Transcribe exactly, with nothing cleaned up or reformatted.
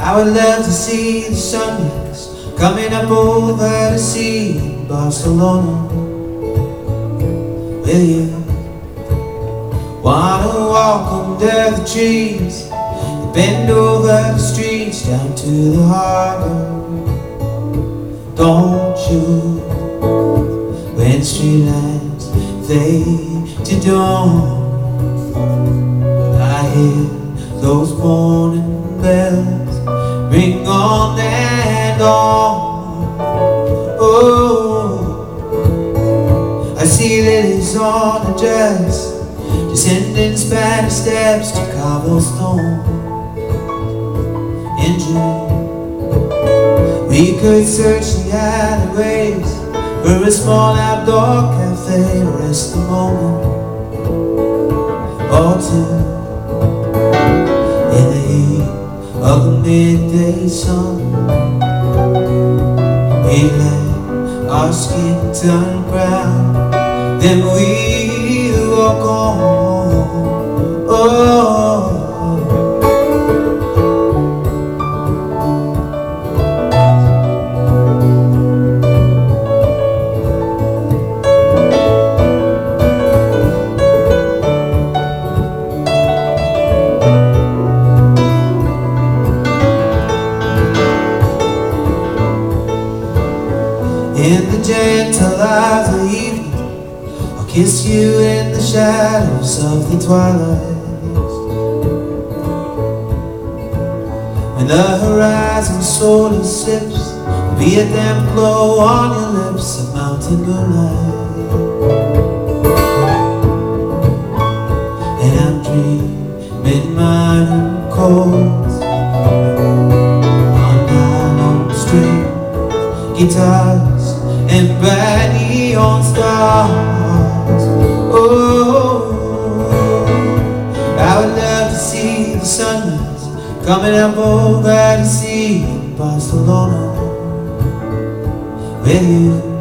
I would love to see the sunrise coming up over the sea in Barcelona with you. Wanna walk under the trees and bend over the streets down to the harbor. Don't you, when street lights fade to dawn, I hear those morning bells ring on and on. Oh, I see lilies on a dress descending Spanish steps to cobblestone. In June, we could search the alleyways for a small outdoor cafe to rest a moment or two in the heat of the midday sun. We let our skin turn brown, then we walk on. Oh, in the gentle light of evening, I'll kiss you in the shadows of the twilight. When the horizon slowly slips, there'll be a damp glow on your lips of mountain moonlight. And I'm dreaming minor chords on nylon string guitars and bright neon stars. Oh, I would love to see the sunrise coming up over the sea in Barcelona with you.